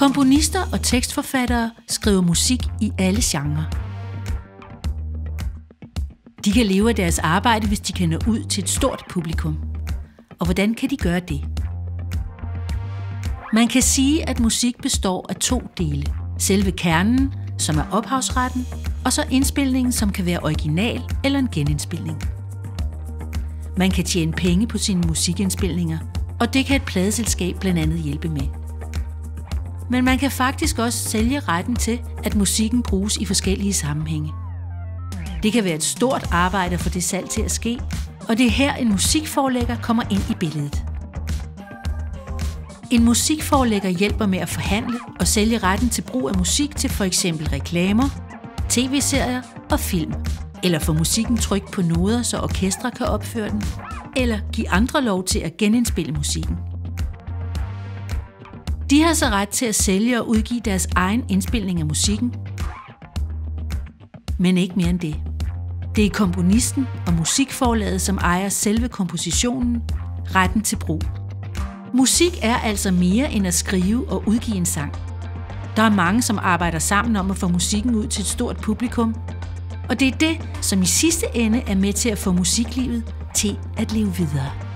Komponister og tekstforfattere skriver musik i alle genrer. De kan leve af deres arbejde, hvis de kan nå ud til et stort publikum. Og hvordan kan de gøre det? Man kan sige, at musik består af 2 dele. Selve kernen, som er ophavsretten, og så indspilningen, som kan være original eller en genindspilning. Man kan tjene penge på sine musikindspilninger, og det kan et pladeselskab blandt andet hjælpe med. Men man kan faktisk også sælge retten til, at musikken bruges i forskellige sammenhænge. Det kan være et stort arbejde for det salg til at ske, og det er her en musikforlægger kommer ind i billedet. En musikforlægger hjælper med at forhandle og sælge retten til brug af musik til f.eks. reklamer, tv-serier og film, eller få musikken trykt på noder, så orkestre kan opføre den, eller give andre lov til at genindspille musikken. De har så ret til at sælge og udgive deres egen indspilning af musikken, men ikke mere end det. Det er komponisten og musikforlaget, som ejer selve kompositionen, retten til brug. Musik er altså mere end at skrive og udgive en sang. Der er mange, som arbejder sammen om at få musikken ud til et stort publikum, og det er det, som i sidste ende er med til at få musiklivet til at leve videre.